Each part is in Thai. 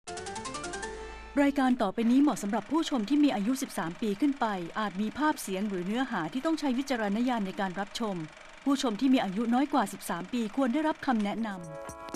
รายการต่อไปนี้เหมาะสำหรับผู้ชมที่มีอายุ 13 ปีขึ้นไปอาจมีภาพเสียงหรือเนื้อหาที่ต้องใช้วิจารณญาณในการรับชมผู้ชมที่มีอายุน้อยกว่า 13 ปีควรได้รับคำแนะนำ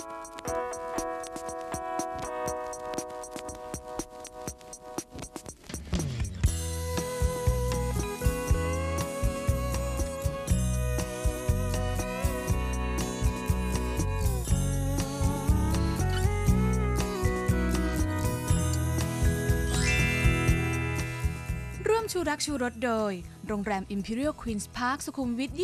ชูรักชูรสโดยโรงแรม Imperial Queen's Park สุขุมวิท 22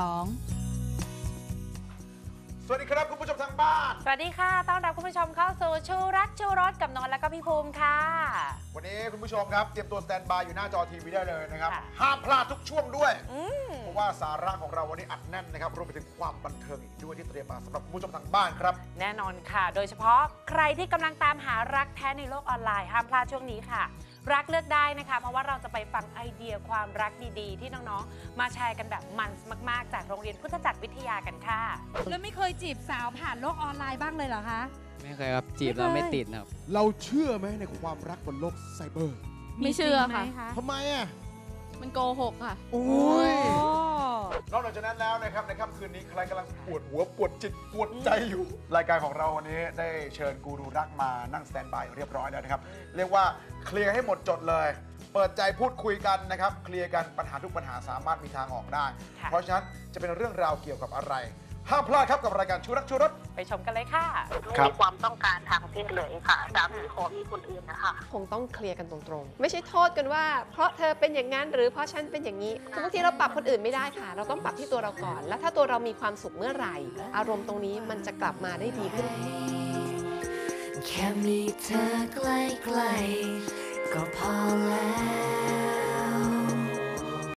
สวัสดีครับคุณผู้ชมทางบ้านสวัสดีค่ะต้อนรับคุณผู้ชมเข้าสู่ชูรักชูรสกับนนท์และก็พี่ภูมิค่ะวันนี้คุณผู้ชมครับเตรียมตัวสแตนบายอยู่หน้าจอทีวีได้เลยนะครับห้ามพลาดทุกช่วงด้วยเพราะว่าสาระของเราวันนี้อัดแน่นนะครับรวมไปถึงความบันเทิงอีกด้วยที่เตรียมมาสำหรับคุณผู้ชมทางบ้านครับแน่นอนค่ะโดยเฉพาะใครที่กำลังตามหารักแท้ในโลกออนไลน์ห้ามพลาดช่วงนี้ค่ะรักเลือกได้นะคะเพราะว่าเราจะไปฟังไอเดียความรักดีๆที่น้องๆมาแชร์กันแบบมันมากๆจากโรงเรียนพุทธจักรวิทยากันค่ะแล้วไม่เคยจีบสาวผ่านโลกออนไลน์บ้างเลยเหรอคะไม่เคยครับจีบแล้วไม่ติดครับเราเชื่อไหมในความรักบนโลกไซเบอร์ไม่เชื่อค่ะทำไมอ่ะมันโกหกค่ะโอ้ยนอกจากนั้นแล้วนะครับในค่ำคืนนี้ใครกำลังปวดหัวปวดจิตปวดใจอยู่รายการของเราวันนี้ได้เชิญกูรูรักมานั่งสแตนบายเรียบร้อยแล้วนะครับเรียกว่าเคลียร์ให้หมดจดเลยเปิดใจพูดคุยกันนะครับเคลียร์กันปัญหาทุกปัญหาสามารถมีทางออกได้เพราะฉะนั้นจะเป็นเรื่องราวเกี่ยวกับอะไรห้ามพลาดครับกับรายการชูรักชูรสไปชมกันเลยค่ะมีความต้องการทางเพศเลยค่ะสามีขอมีคนอื่นนะคะคงต้องเคลียร์กันตรงๆไม่ใช่โทษกันว่าเพราะเธอเป็นอย่างนั้นหรือเพราะฉันเป็นอย่างนี้คือบางทีเราปรับคนอื่นไม่ได้ค่ะเราต้องปรับที่ตัวเราก่อนแล้วถ้าตัวเรามีความสุขเมื่อไหร่อารมณ์ตรงนี้มันจะกลับมาได้ดีขึ้นแค่มีเธอใกล้ๆก็พอ